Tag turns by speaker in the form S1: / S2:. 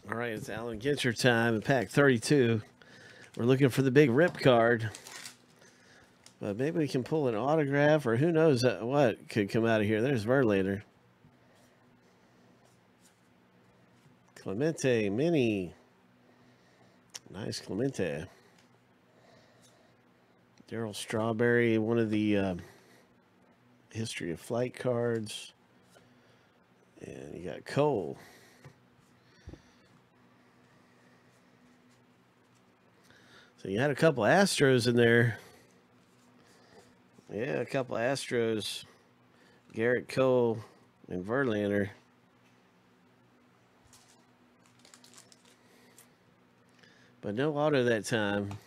S1: All right, it's Alan Ginter time in pack 32. We're looking for the big rip card. But maybe we can pull an autograph, or who knows what could come out of here. There's Verlander. Clemente Mini. Nice Clemente. Darryl Strawberry, one of the history of flight cards. And you got Cole. So you had a couple Astros in there. Yeah, a couple Astros. Garrett Cole and Verlander. But no auto that time.